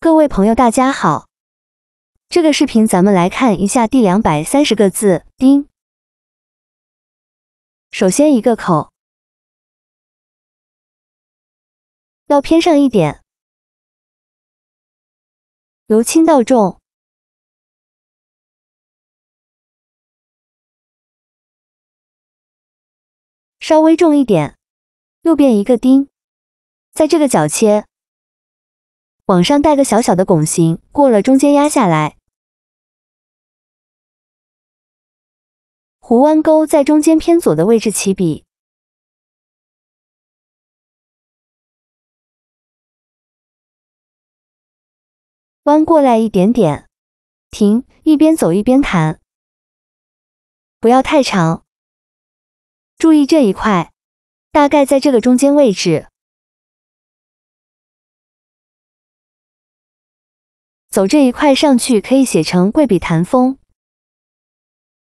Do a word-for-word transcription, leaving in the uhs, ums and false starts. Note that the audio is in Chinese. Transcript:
各位朋友大家好，这个视频咱们来看一下第两百三十个字丁。首先一个口要偏上一点，由轻到重，稍微重一点，右边一个丁，在这个角切。 往上带个小小的拱形，过了中间压下来，弧弯钩在中间偏左的位置起笔，弯过来一点点，停，一边走一边弹，不要太长，注意这一块，大概在这个中间位置。 走这一块上去，可以写成贵笔弹风。